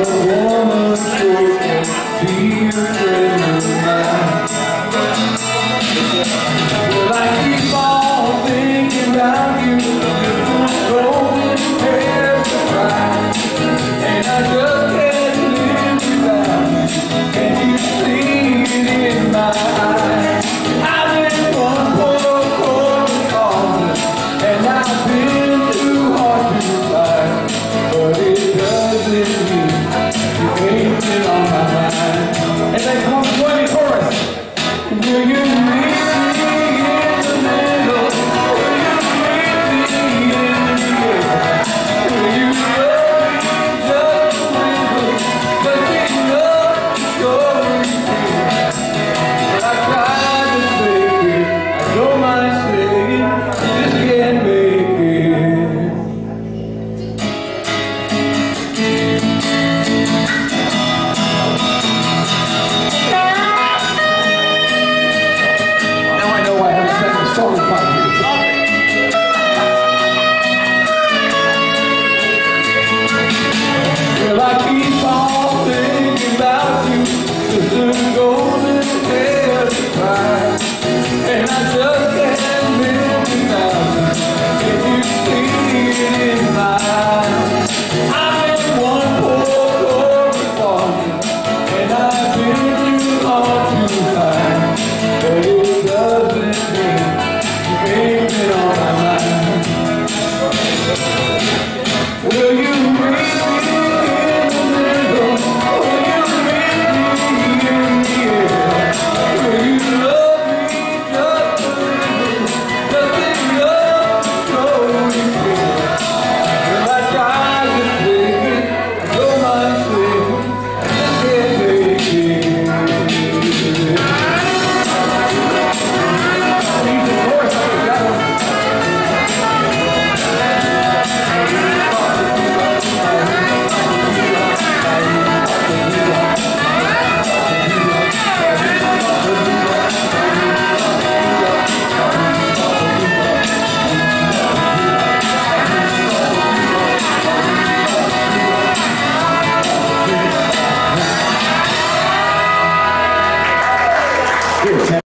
woman sure can be a friend of mine. Well, I keep on thinking about you, golden hair to cry, and I just can't live without you. Can you see it in my eyes? I've been one poor correspondent, and I've been too hard to find, but it doesn't mean you ain't been on my mind. And they come to the chorus. Will you meet me in the middle? Will you meet me in the air? Will you love me just a little? Just enough to show you care. But I tried to fake it, I don't mind saying, just can't make it. Now I know why I haven't sang the song in 5 years. Well, I keep on thinking about you, sister golden hair to cry, and I just can't live without you. Can you see it in my eyes? I'm in one poor correspondent, and I've been too hard to find, but it doesn't mean you ain't been on my mind. Will you meet me in the middle? Will you meet me in the air? Will you love me just a little? Just enough to show you care. Well, I tried to fake it, I don't mind saying, I just can't make it. Need the chorus, I think that one. Here,